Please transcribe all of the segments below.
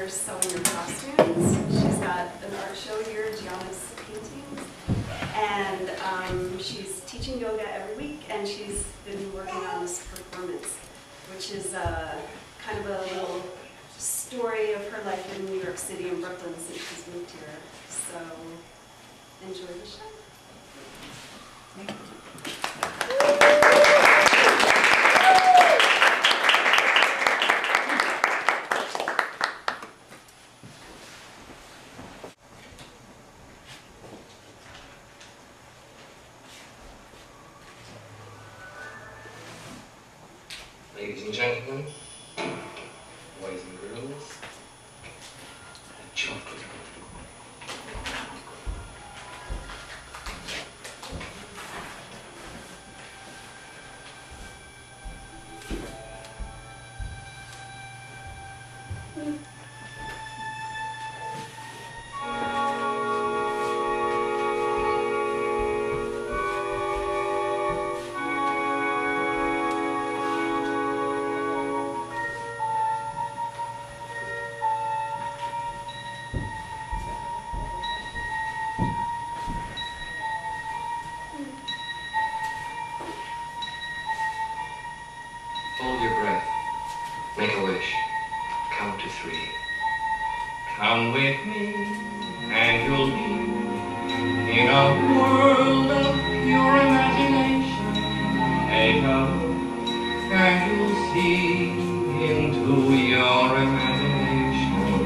her sewing her costumes. She's got an art show here, Gianna's paintings, and she's teaching yoga every week, and she's been working on this performance, which is kind of a little story of her life in New York City and Brooklyn since she's moved here. So enjoy the show. Thank you. Ladies and gentlemen, boys and girls, children. Hold your breath. Make a wish. Count to 3. Come with me, and you'll be in a world of pure imagination. Take a look, and you'll see into your imagination.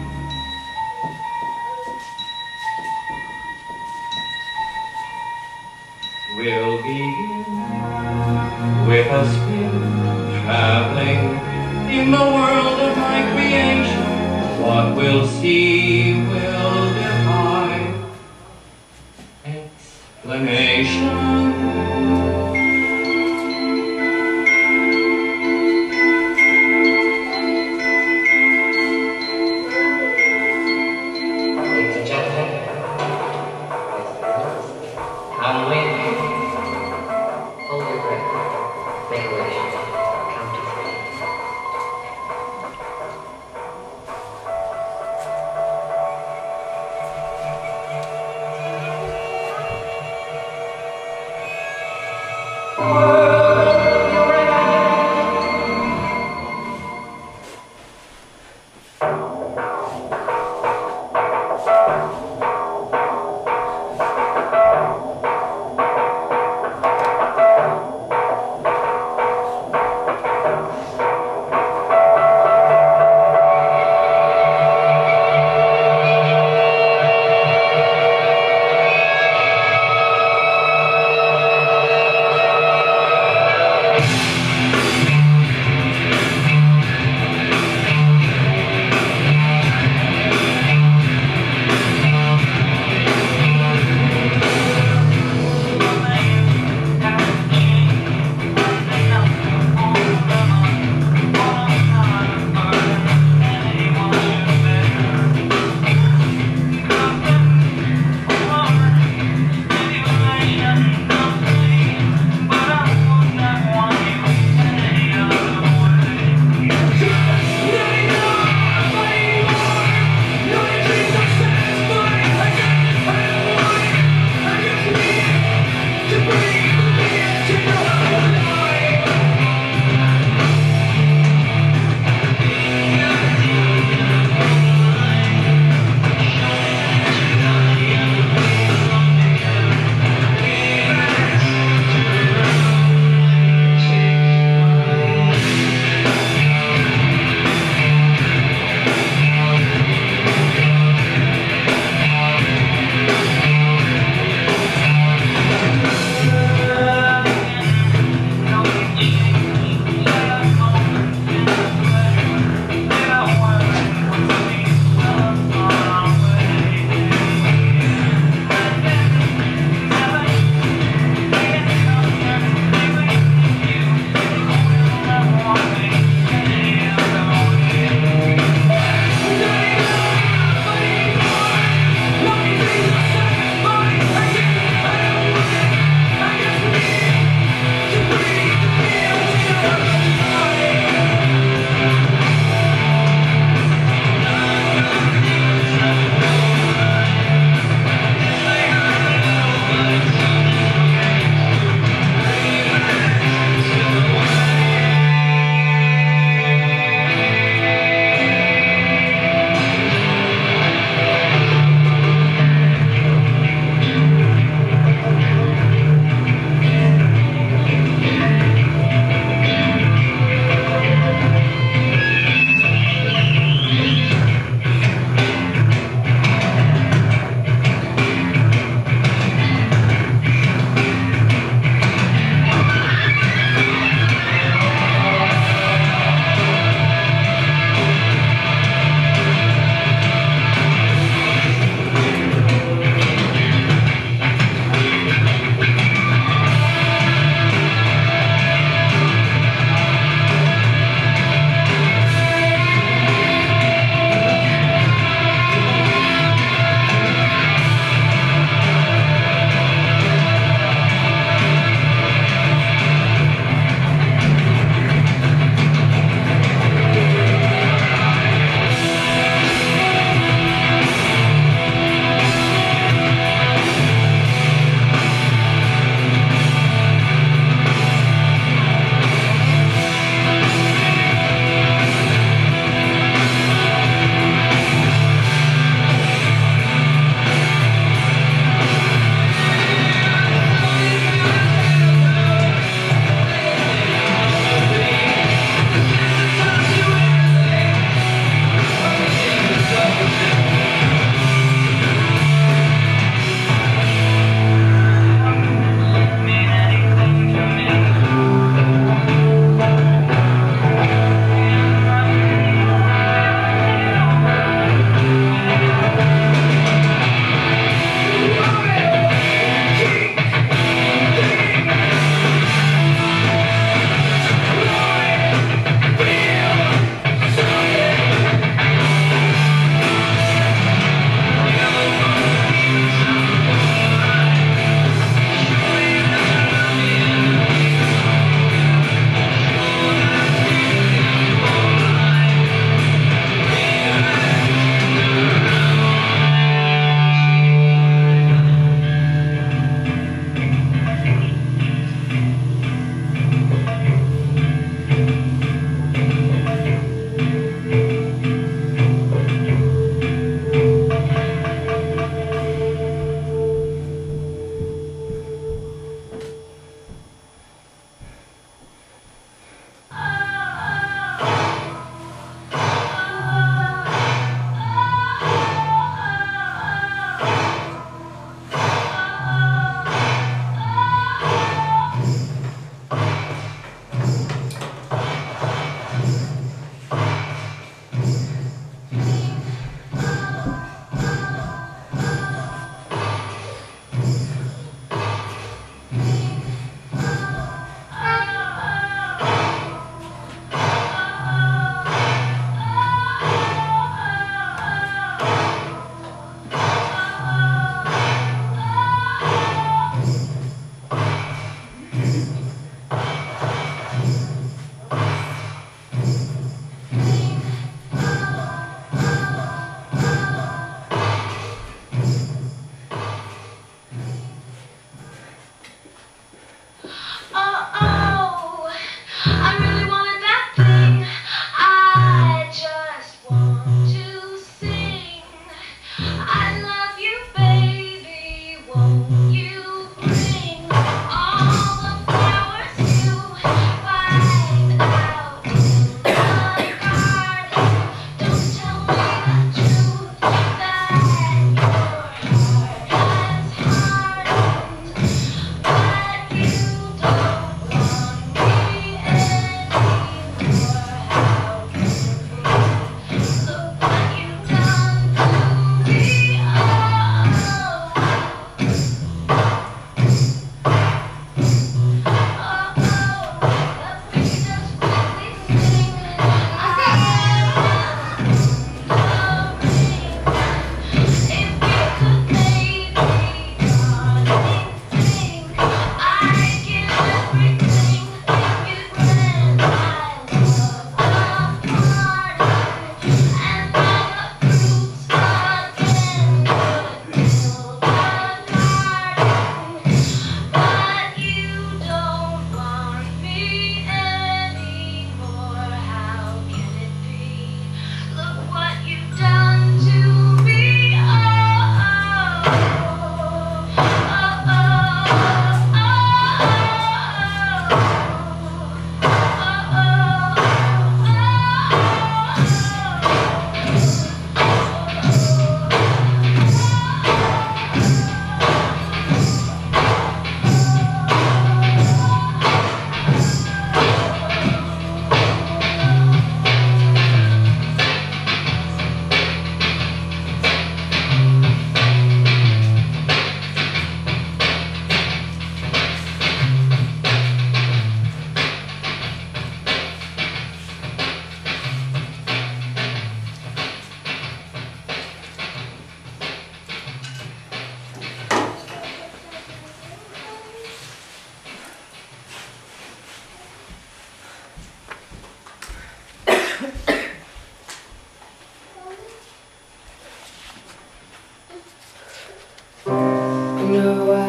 We'll begin with a spin, traveling in the world of my creation. What we'll see will defy explanation. Ladies and gentlemen, come with me. Hold your breath. Make a wish. Count to 3.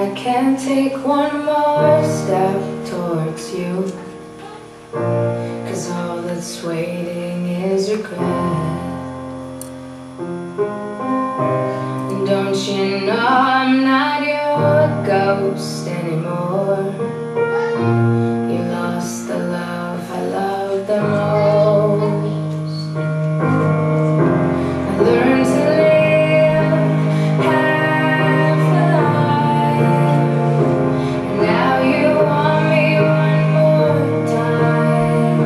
I can't take one more step towards you, 'cause all that's waiting is regret. And don't you know I'm not your ghost anymore? You lost the love I loved the most. I learned to live half alive, and now you want me one more time.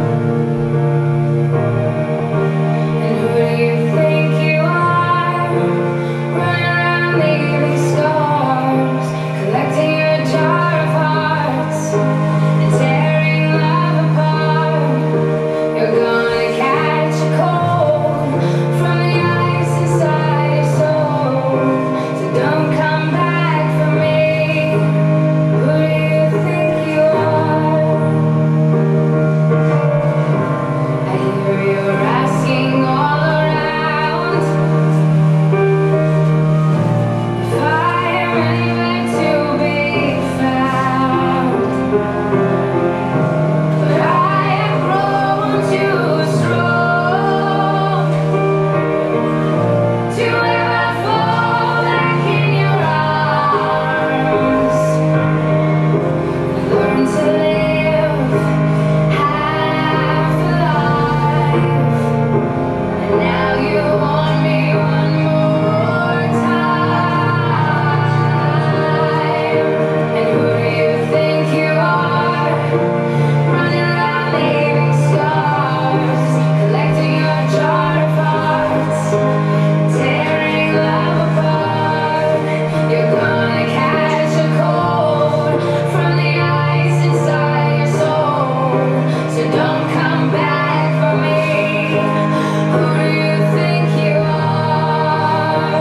And who do you think you are, running around leaving scars, collecting your jar of hearts and tearing love apart? You're gonna catch a cold from the ice inside your soul, so don't come back for me. Who do you think you are? I hear you're asking all around if I'm anywhere to be found, but I have grown too strong to ever fall back in your arms. Learn to live half alive, and now you want me one more time. And who do you think you are, running around leaving scars, collecting your jar of hearts, tearing love apart? You're gonna catch a cold from the ice inside your soul, so don't come back for me. Who do you think you are?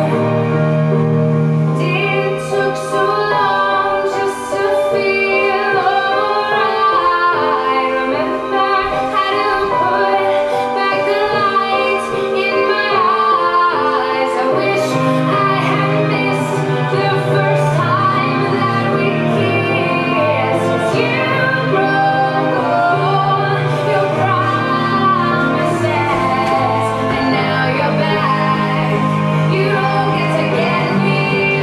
It took so long just to feel alright. Remember how to put back the light in my eyes. I wish I had missed the first time that we kissed, 'cause you broke all your promises, and now you're back. You don't get to get me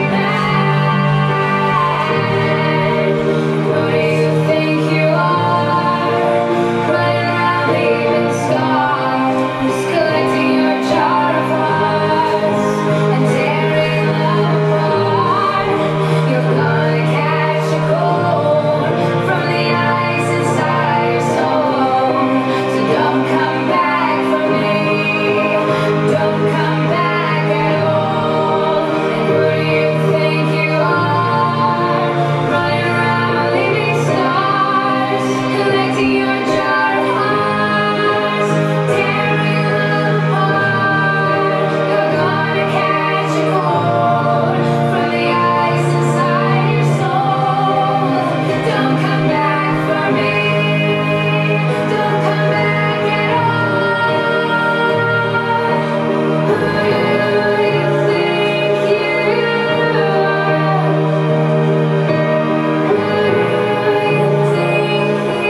back. Who do you think you are, running around leaving scars, collecting your jar of hearts and tearing love apart? You're gonna catch a cold from the ice inside your soul, so don't come back for me. Don't come back at all. And who do you think you are, running around leaving scars, collecting your jar of hearts, tearing love apart? You're gonna catch a cold from the ice inside your soul. Don't come back for me. Don't come back at all. Who do you think you are? Who do you think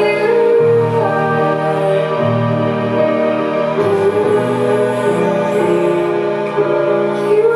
you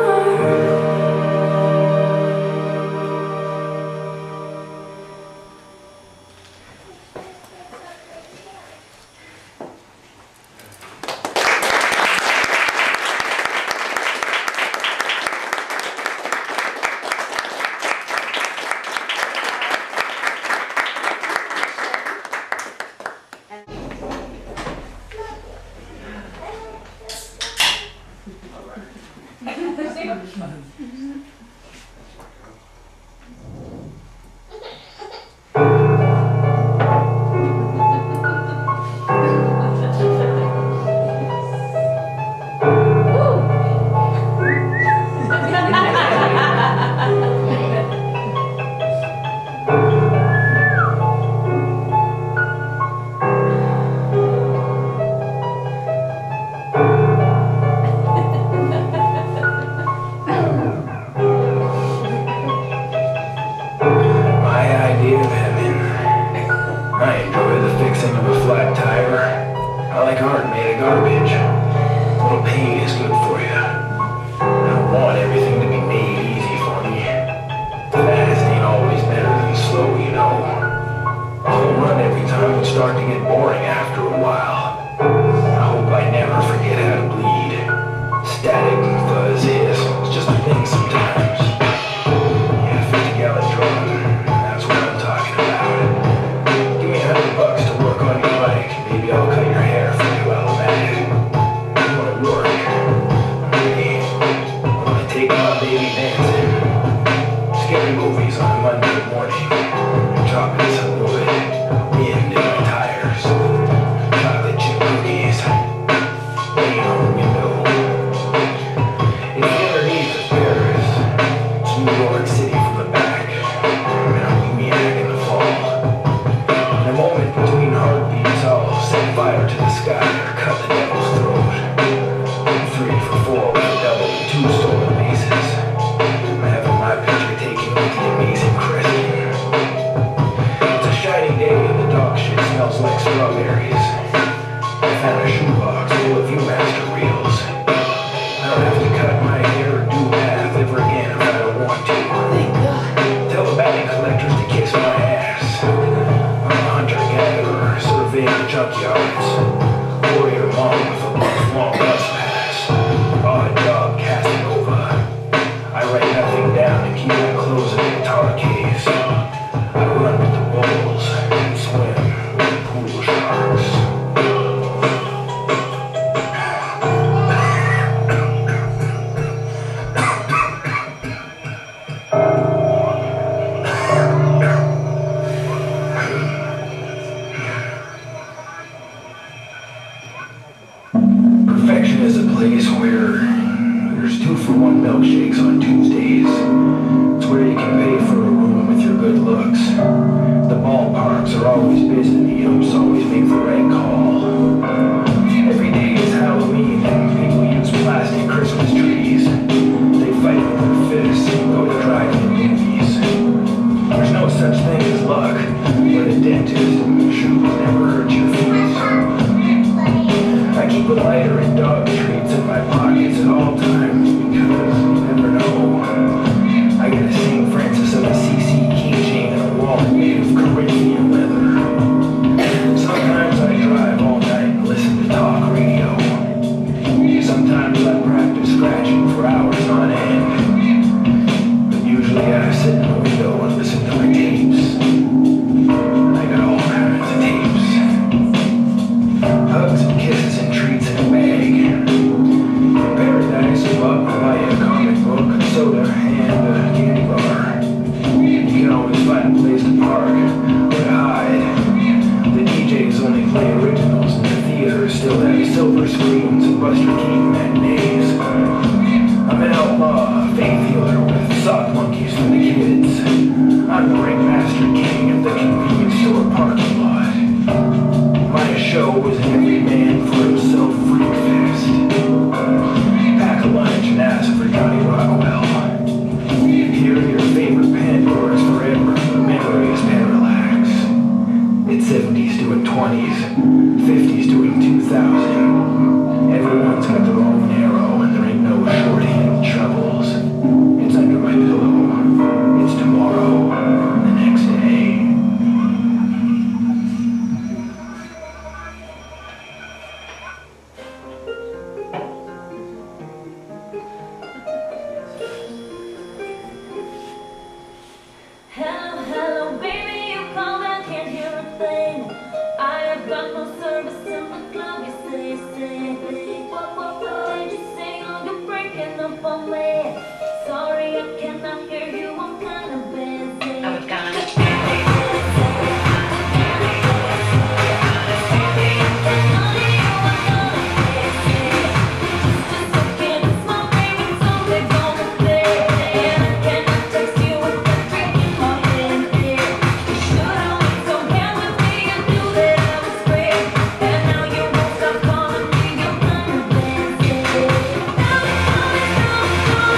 start to get boring after a while. I hope I never forget how to bleed. Static, fuzz, hiss, it's just a thing sometimes. Yeah, 50-gallon drum, that's what I'm talking about. Give me $100 to work on your bike, maybe I'll cut your hair for you while I'm at it. You wanna work? Hey, I wanna take my baby dancing. Scary movies on a Monday morning. Dropping some wood, wind in my tires. Chocolate chip cookies, rain on the window. It's underneath of Paris. It's New York City from the back. And I'm Lumiere in the fall. In a moment between heartbeats, I'll set fire to the sky or cut the devil's throat. 3 for 4 with a double and 2 stolen aces. I'm having my picture taken with the amazing Crescent. It's a shiny day and the dog shit smells like strawberries. I found a shoebox full of Viewmaster reels. I don't have to cut my hair or do math ever again if I don't want to. Thank God. Tell the bounty collectors to kiss my ass. I'm a hunter-gatherer surveying the junkyards. Warrior mom with a long bus pass. Odd job casting over. I write nothing down and keep my clothes in a guitar case. I run with the wolves and swim with the pool sharks. Perfection is a place where there's 2-for-1 milkshakes on Tuesdays. It's where you can pay for a room with your good looks. The ballparks are always busy and the umps always make the right call. Every day is Halloween and people use plastic Christmas trees. They fight with their fists and go to drive-in movies. There's no such thing as luck, but a dentist and shoes never hurt your feet. I keep a lighter and dog treats in my pockets at all times because you never know. I got a St. Francis of Assisi keychain and a wallet made of Corinthian leather. Sometimes I drive all night and listen to talk radio. Sometimes I practice scratching for hours on end. But usually I sit in the window and listen to my tapes. I got all kinds of tapes. Hugs and kisses and treats in a bag. In paradise, I'm up to buy a comic book, soda, and a candy bar. You can always find a place to park or to hide. The DJs only play originals and the theaters still have silver screens and Buster Keaton matinees. I'm an outlaw, a faith healer with sock monkeys for the kids. I'm the ringmaster king of the convenience store parking lot. My show is an every man for himself freak fest. Pack a lunch and ask for Johnny Rockwell. Here are your favorite Pandoras forever, the memories parallax. It's 70s doing 20s, 50s doing 2000. Everyone's got their own arrow and there ain't no short-handled shovels. It's under my pillow. It's tomorrow, the next day. Hello, hello, baby, you called, I can't hear a thing. I have got no service in the club, you say. What did you say? Oh, you're breaking up on me. Sorry, I cannot hear you, I'm kinda busy. I was gonna Now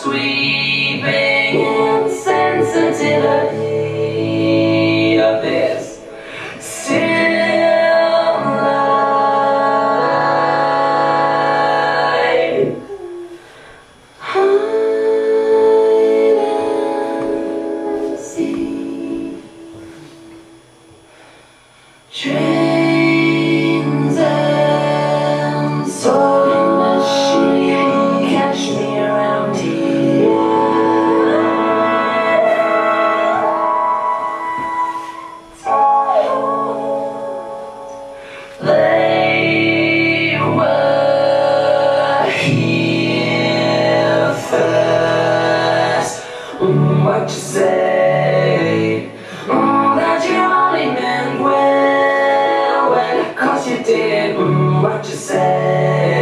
sweeping insensitivity of this still life. Hide and seek. Trains and sewing machine, catch me around here. They were here first. What you say? That you only meant well, 'cause you did what you said.